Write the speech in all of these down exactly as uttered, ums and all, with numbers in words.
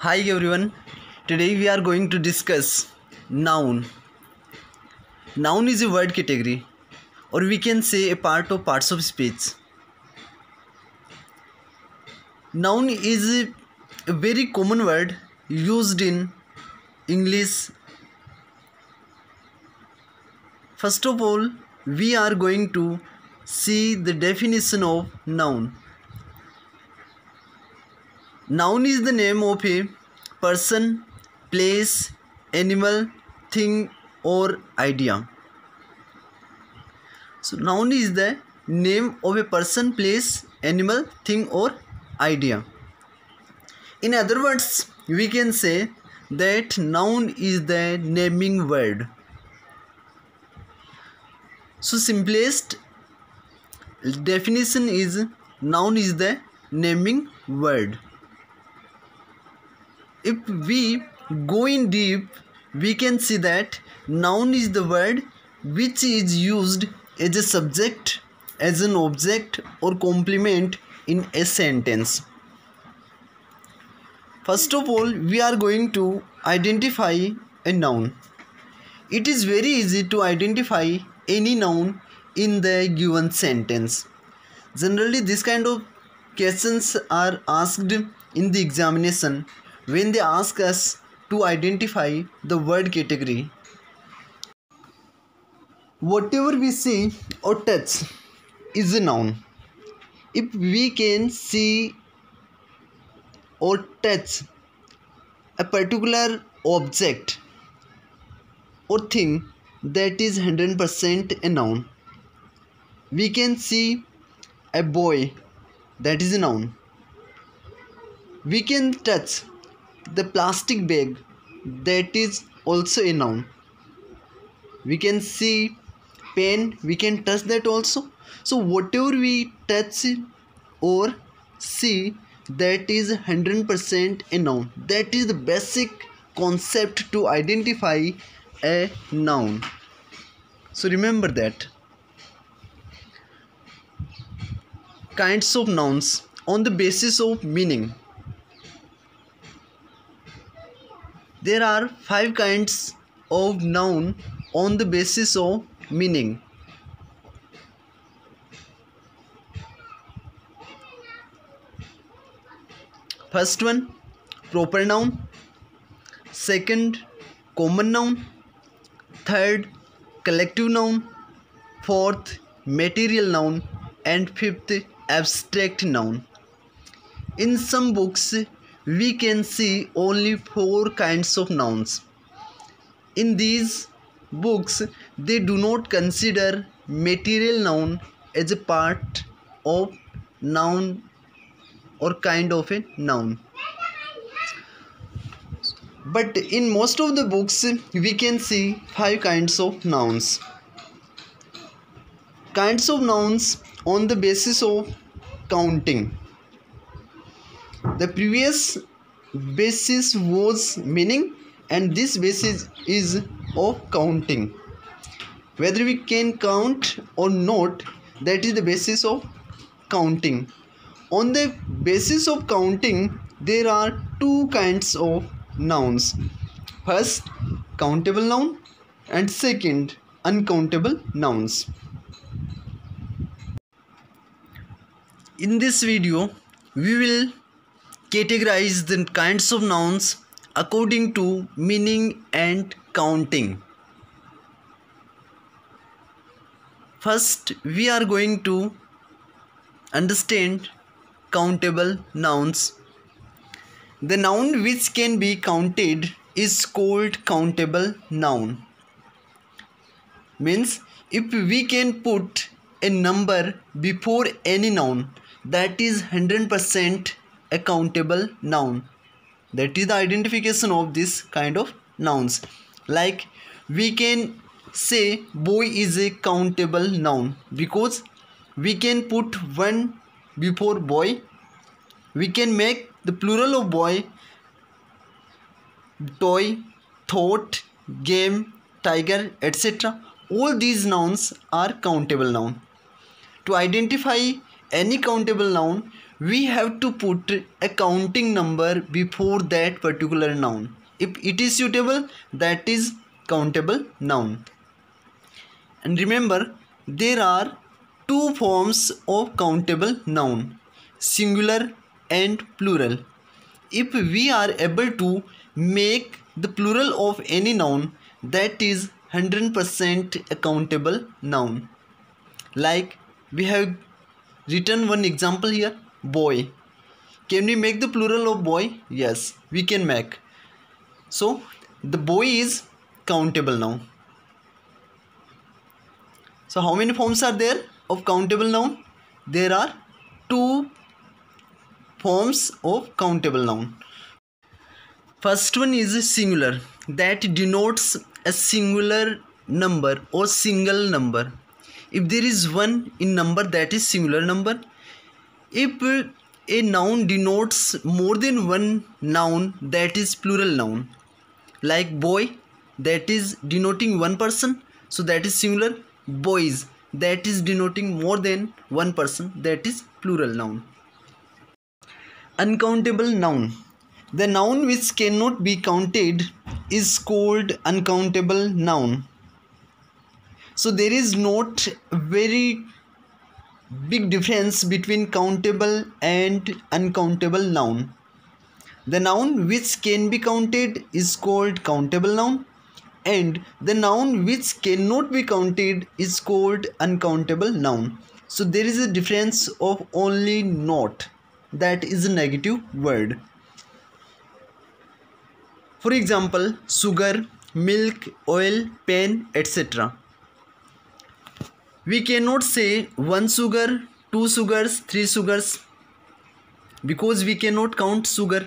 Hi everyone. Today we are going to discuss noun. Noun is a word category, or we can say a part of parts of speech. Noun is a very common word used in English. First of all, we are going to see the definition of noun. Noun is the name of a person, place, animal, thing or idea. So noun is the name of a person, place, animal, thing or idea. In other words, we can say that noun is the naming word. So simplest definition is noun is the naming word. If we go in deep, we can see that noun is the word which is used as a subject, as an object or complement in a sentence. First of all, we are going to identify a noun. It is very easy to identify any noun in the given sentence. Generally, this kind of questions are asked in the examination when they ask us to identify the word category. Whatever we see or touch is a noun. If we can see or touch a particular object or thing, that is one hundred percent a noun. We can see a boy, that is a noun. We can touch the plastic bag, that is also a noun. We can see pen, we can touch that also. So whatever we touch or see, that is one hundred percent a noun. That is the basic concept to identify a noun. So remember that. Kinds of nouns on the basis of meaning. There are five kinds of noun on the basis of meaning. First one, proper noun. Second, common noun. Third, collective noun. Fourth, material noun. And fifth, abstract noun. In some books, we can see only four kinds of nouns. In these books, they do not consider material noun as a part of noun or kind of a noun. But in most of the books, we can see five kinds of nouns. Kinds of nouns on the basis of counting. The previous basis was meaning, and this basis is of counting. Whether we can count or not, that is the basis of counting. On the basis of counting, there are two kinds of nouns. First, countable noun, and second, uncountable nouns. In this video, we will categorize the kinds of nouns according to meaning and counting. First, we are going to understand countable nouns. The noun which can be counted is called countable noun. Means, if we can put a number before any noun, that is one hundred percent a countable noun. That is the identification of this kind of nouns. Like, we can say boy is a countable noun because we can put one before boy. We can make the plural of boy toy, thought, game, tiger, et cetera. All these nouns are countable noun. To identify any countable noun, we have to put a counting number before that particular noun. If it is suitable, that is countable noun. And remember, there are two forms of countable noun, singular and plural. If we are able to make the plural of any noun, that is one hundred percent a countable noun. Like we have written one example here, boy. Can we make the plural of boy? Yes, we can make. So the boy is countable noun. So how many forms are there of countable noun? There are two forms of countable noun. First one is singular, that denotes a singular number or single number. If there is one in number, that is singular number. If a noun denotes more than one noun, that is plural noun. Like boy, that is denoting one person, so that is singular. Boys, that is denoting more than one person, that is plural noun. Uncountable noun. The noun which cannot be counted is called uncountable noun. So there is not a very big difference between countable and uncountable noun. The noun which can be counted is called countable noun, and the noun which cannot be counted is called uncountable noun. So there is a difference of only not, that is a negative word. For example, sugar, milk, oil, pen, et cetera. We cannot say one sugar, two sugars, three sugars, because we cannot count sugar.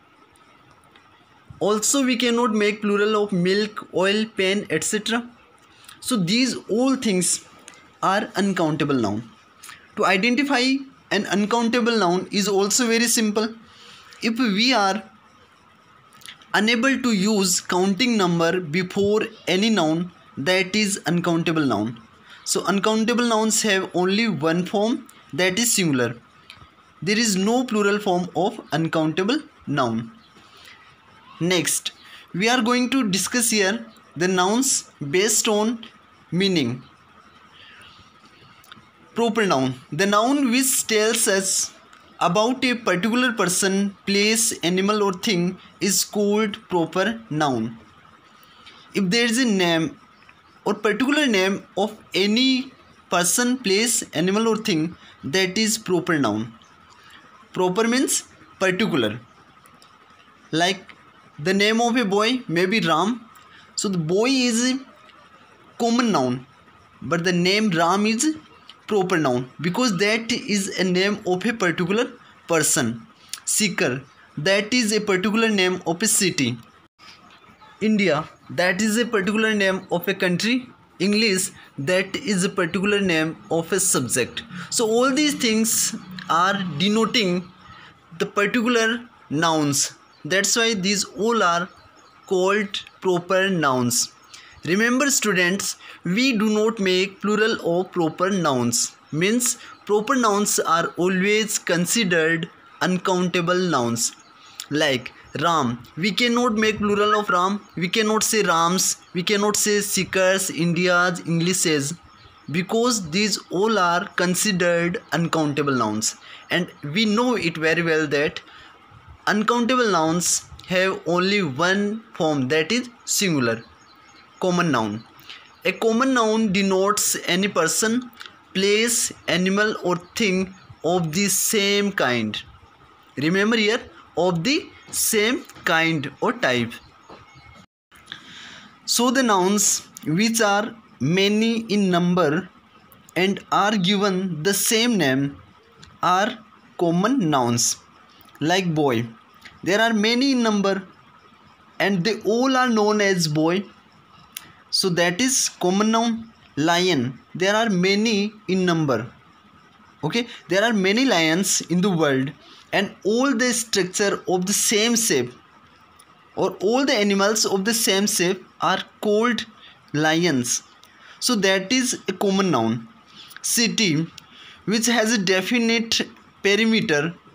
Also, we cannot make plural of milk, oil, pen, et cetera. So these all things are uncountable noun. To identify an uncountable noun is also very simple. If we are unable to use counting number before any noun, that is uncountable noun. So uncountable nouns have only one form, that is singular. There is no plural form of uncountable noun. Next, we are going to discuss here the nouns based on meaning. Proper noun. The noun which tells us about a particular person, place, animal or thing is called proper noun. If there is a name or particular name of any person, place, animal or thing, that is proper noun. Proper means particular. Like the name of a boy may be Ram. So the boy is a common noun, but the name Ram is proper noun because that is a name of a particular person. Sikar, that is a particular name of a city. India, that is a particular name of a country. English, that is a particular name of a subject. So all these things are denoting the particular nouns. That's why these all are called proper nouns. Remember students, we do not make plural of proper nouns. Means proper nouns are always considered uncountable nouns. Like Ram, we cannot make plural of Ram. We cannot say Rams. We cannot say Sikhs, Indias, Englishes, because these all are considered uncountable nouns. And we know it very well that uncountable nouns have only one form, that is singular, common noun. A common noun denotes any person, place, animal or thing of the same kind. Remember here, of the same kind or type. So the nouns which are many in number and are given the same name are common nouns. Like boy, there are many in number and they all are known as boy, so that is common noun. Lion, there are many in number. Okay, there are many lions in the world and all the structure of the same shape or all the animals of the same shape are called lions, so that is a common noun. City, which has a definite perimeter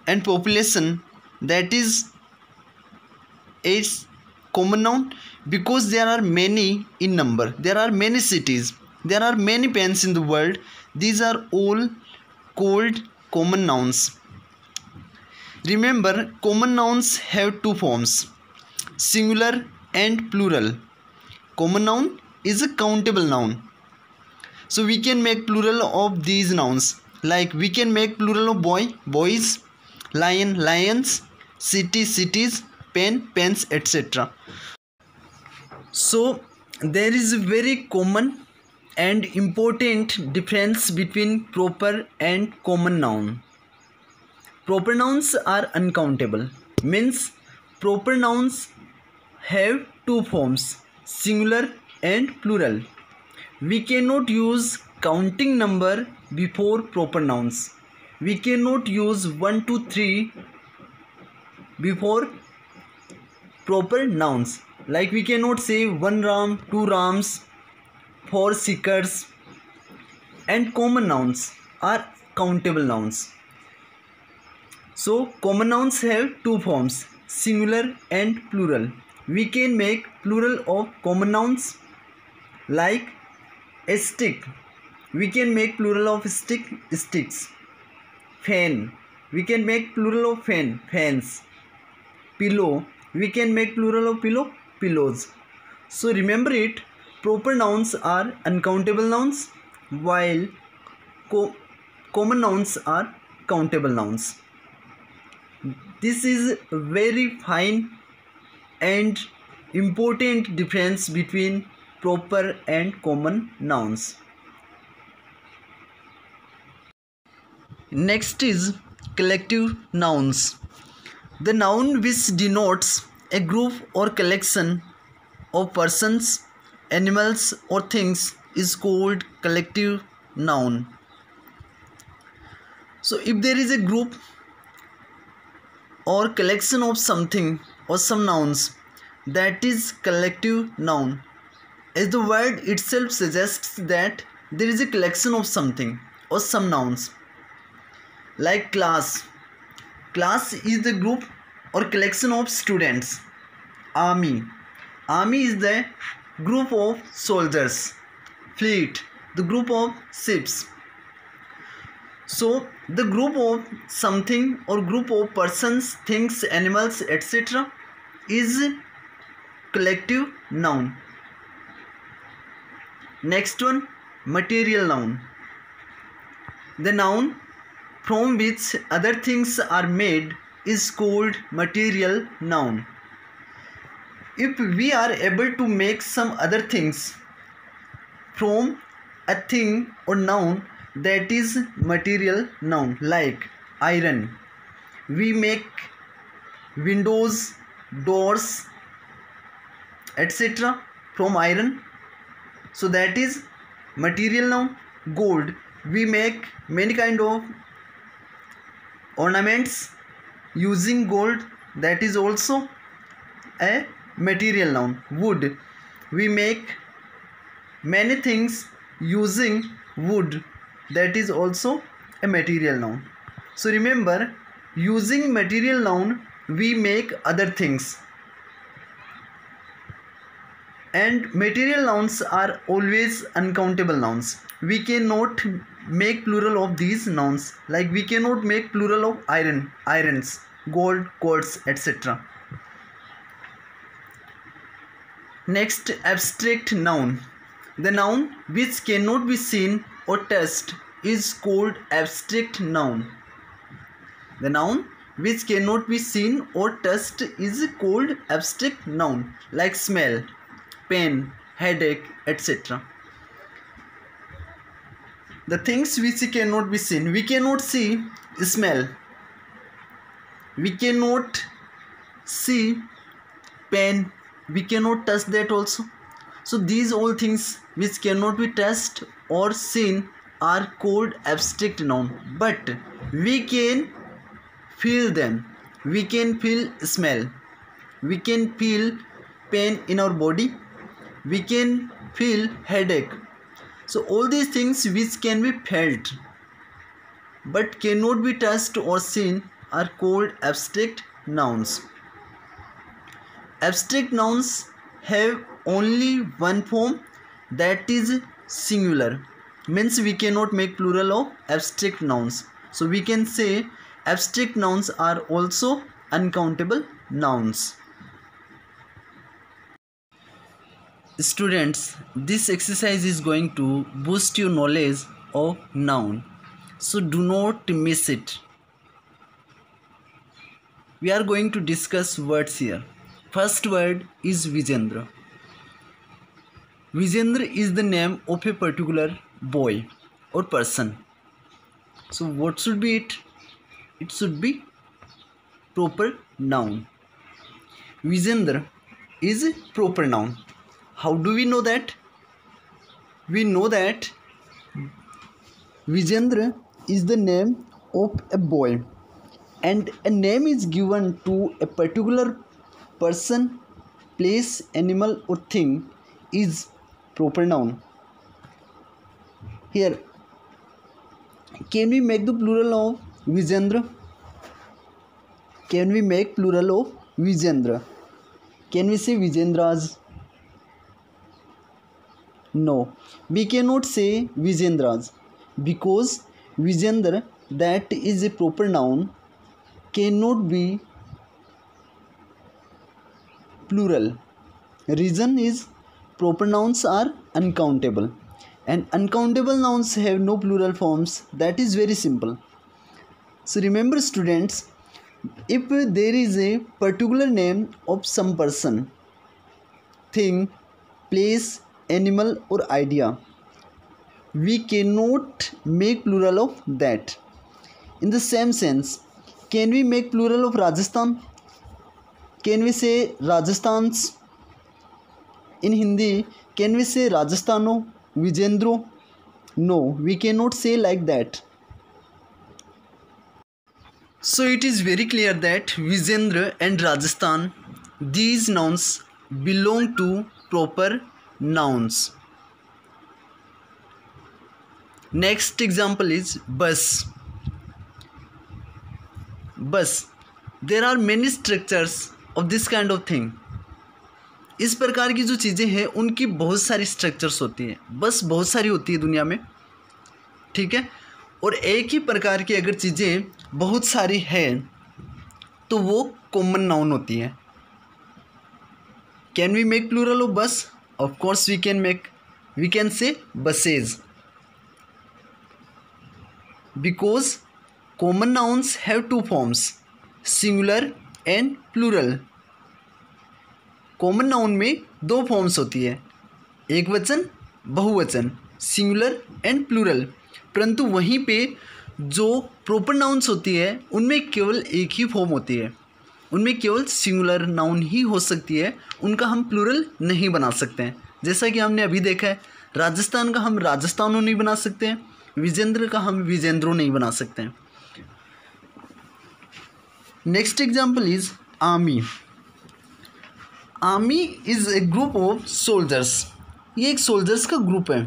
and population, that is a common noun because there are many in number. There are many cities. There are many pens in the world. These are all called common nouns. Remember, common nouns have two forms, singular and plural. Common noun is a countable noun. So we can make plural of these nouns. Like we can make plural of boy, boys, lion, lions, city, cities, pen, pens, et cetera. So there is a very common and important difference between proper and common noun. Proper nouns are uncountable. Means proper nouns have two forms, singular and plural. We cannot use counting number before proper nouns. We cannot use one, two, three before proper nouns. Like we cannot say one ram, two rams, four seekers. And common nouns are countable nouns. So common nouns have two forms, singular and plural. We can make plural of common nouns like a stick. We can make plural of stick, sticks. Fan. We can make plural of fan, fans. Pillow. We can make plural of pillow, pillows. So remember it, proper nouns are uncountable nouns while co common nouns are countable nouns. This is a very fine and important difference between proper and common nouns. Next is collective nouns. The noun which denotes a group or collection of persons, animals or things is called collective noun. So if there is a group or collection of something or some nouns, that is collective noun. As the word itself suggests that there is a collection of something or some nouns. Like class. Class is the group or collection of students. Army. Army is the group of soldiers. Fleet, the group of ships. So the group of something or group of persons, things, animals, et cetera is collective noun. Next one, material noun. The noun from which other things are made is called material noun. If we are able to make some other things from a thing or noun, that is material noun. Like iron. We make windows, doors, et cetera from iron. So that is material noun. Gold. We make many kind of ornaments using gold. That is also a material noun. Wood. We make many things using wood. That is also a material noun. So remember, using material noun we make other things. And material nouns are always uncountable nouns. We cannot make plural of these nouns. Like we cannot make plural of iron, irons, gold, quartz, et cetera. Next, abstract noun. The noun which cannot be seen or touched is called abstract noun. The noun which cannot be seen or touched is called abstract noun. Like smell, pain, headache, et cetera. The things which cannot be seen. We cannot see smell. We cannot see pain. We cannot touch that also. So these all things which cannot be touched or seen are called abstract noun. But we can feel them. We can feel smell. We can feel pain in our body. We can feel headache. So all these things which can be felt but cannot be touched or seen are called abstract nouns. Abstract nouns have only one form, that is singular. Means we cannot make plural of abstract nouns. So we can say abstract nouns are also uncountable nouns. Students, this exercise is going to boost your knowledge of noun. So do not miss it. We are going to discuss words here. First word is Vijendra. Vijendra is the name of a particular boy or person. So what should be it? It should be proper noun. Vijendra is a proper noun. How do we know that? We know that Vijendra is the name of a boy, and a name is given to a particular person, place, animal or thing is proper noun. Here, can we make the plural of Vijendra? Can we make plural of Vijendra? Can we say Vijendras? No, we cannot say Vijendras, because Vijendra, that is a proper noun, cannot be plural. Reason is proper nouns are uncountable, and uncountable nouns have no plural forms. That is very simple. So remember students, if there is a particular name of some person, thing, place, animal or idea, we cannot make plural of that. In the same sense, can we make plural of Rajasthan? Can we say Rajasthans? In Hindi, can we say Rajasthano, Vijendro? No, we cannot say like that. So it is very clear that Vijendra and Rajasthan, these nouns belong to proper nouns. Next example is bus. Bus. There are many structures of this kind of thing. इस प्रकार की जो चीज़ें हैं उनकी बहुत सारी structures होती हैं. बस बहुत सारी होती है दुनिया में, ठीक है. और एक ही प्रकार की अगर चीज़ें बहुत सारी हैं तो वो कॉमन नाउन होती है. Can we make plural of bus? Of course we can make. We can say buses, because common nouns have two forms, singular and plural. Common noun में दो फॉर्म्स होती है, एक वचन, बहुवचन, सिंगुलर एंड प्लूरल. परंतु वहीं पे जो प्रॉपर नाउन्स होती है उनमें केवल एक ही फॉर्म होती है, उनमें केवल सिंगुलर नाउन ही हो सकती है, उनका हम प्लूरल नहीं बना सकते हैं. जैसा कि हमने अभी देखा है, राजस्थान का हम राजस्थानों नहीं बना सकते हैं, विजेंद्र का हम विजेंद्रों नहीं बना सकते हैं. Next example is army. Army is a group of soldiers. ये एक सोल्जर्स का ग्रुप है.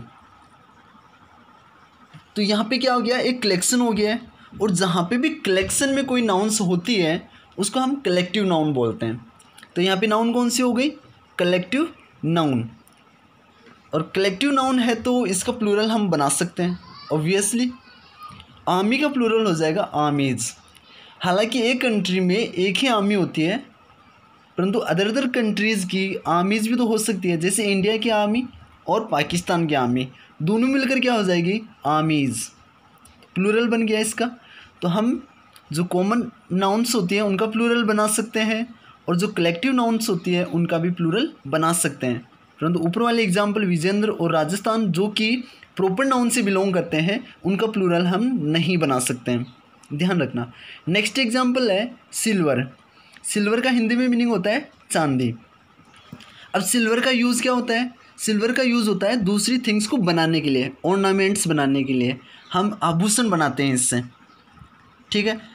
तो यहाँ पे क्या हो गया, एक कलेक्शन हो गया है. और जहाँ पे भी कलेक्शन में कोई नाउन्स होती है उसको हम कलेक्टिव नाउन बोलते हैं. तो यहाँ पे नाउन कौन सी हो गई, कलेक्टिव नाउन. और कलेक्टिव नाउन है तो इसका प्लूरल हम बना सकते हैं ऑब्वियसली. आर्मी का प्लूरल हो जाएगा आर्मीज. हालांकि एक कंट्री में एक ही आर्मी होती है, परंतु अदर अदर कंट्रीज़ की आर्मीज़ भी तो हो सकती है. जैसे इंडिया की आर्मी और पाकिस्तान की आर्मी, दोनों मिलकर क्या हो जाएगी, आर्मीज़. प्लूरल बन गया इसका. तो हम जो कॉमन नाउन्स होती हैं उनका प्लूरल बना सकते हैं, और जो कलेक्टिव नाउन्स होती है उनका भी प्लूरल बना सकते हैं. परंतु ऊपर वाले एग्जाम्पल विजेंद्र और राजस्थान जो कि प्रॉपर नाउन से बिलोंग करते हैं, उनका प्लूरल हम नहीं बना सकते हैं, ध्यान रखना. नेक्स्ट एग्जाम्पल है सिल्वर. सिल्वर का हिंदी में मीनिंग होता है चांदी. अब सिल्वर का यूज़ क्या होता है, सिल्वर का यूज़ होता है दूसरी थिंग्स को बनाने के लिए, ऑर्नामेंट्स बनाने के लिए. हम आभूषण बनाते हैं इससे, ठीक है.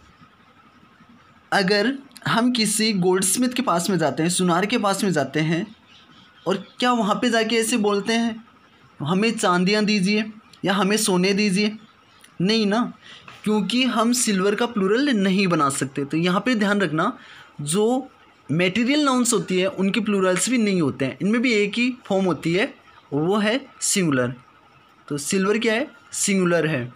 अगर हम किसी गोल्ड स्मिथ के पास में जाते हैं, सुनार के पास में जाते हैं, और क्या वहाँ पे जाके ऐसे बोलते हैं हमें चांदियाँ दीजिए या हमें सोने दीजिए? नहीं ना, क्योंकि हम सिल्वर का प्लूरल नहीं बना सकते। तो यहाँ पे ध्यान रखना, जो मटेरियल नाउन्स होती है उनके प्लूरल्स भी नहीं होते हैं, इनमें भी एक ही फॉर्म होती है और वो है सिंगुलर। तो सिल्वर क्या है, सिंगुलर है।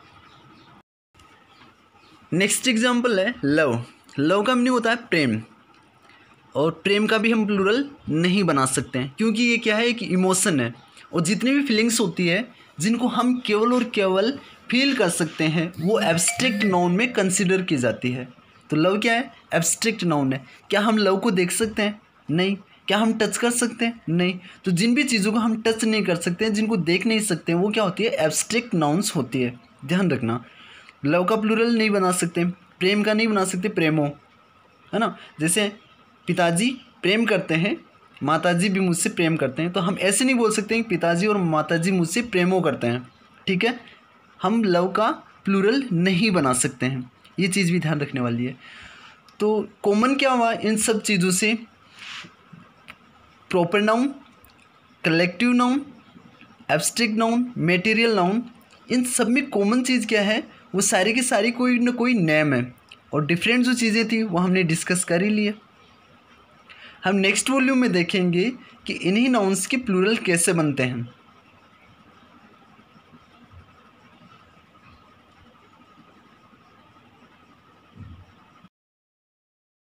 नेक्स्ट एग्जाम्पल है लव। लव का मीनिंग होता है प्रेम, और प्रेम का भी हम प्लूरल नहीं बना सकते हैं क्योंकि ये क्या है, एक इमोशन है, और जितनी भी फीलिंग्स होती है जिनको हम केवल और केवल फील कर सकते हैं वो एब्स्ट्रैक्ट नाउन में कंसिडर की जाती है। तो लव क्या है, एब्स्ट्रैक्ट नाउन है। क्या हम लव को देख सकते हैं? नहीं। क्या हम टच कर सकते हैं? नहीं। तो जिन भी चीज़ों को हम टच नहीं कर सकते हैं, जिनको देख नहीं सकते हैं, वो क्या होती है, एब्स्ट्रैक्ट नाउन्स होती है। ध्यान रखना, लव का प्लूरल नहीं बना सकते, प्रेम का नहीं बना सकते, प्रेमो, है ना। जैसे पिताजी प्रेम करते हैं, माताजी भी मुझसे प्रेम करते हैं, तो हम ऐसे नहीं बोल सकते कि पिताजी और माताजी मुझसे प्रेमो करते हैं, ठीक है। हम लव का प्लूरल नहीं बना सकते हैं, ये चीज़ भी ध्यान रखने वाली है। तो कॉमन क्या हुआ इन सब चीज़ों से, proper noun, collective noun, abstract noun, material noun, इन सब में कॉमन चीज़ क्या है, वो सारी की सारी कोई ना कोई नेम है, और डिफरेंट जो चीज़ें थी वो हमने डिस्कस कर ही लिए। हम नेक्स्ट वॉल्यूम में देखेंगे कि इन्हीं नाउन्स के प्लूरल कैसे बनते हैं।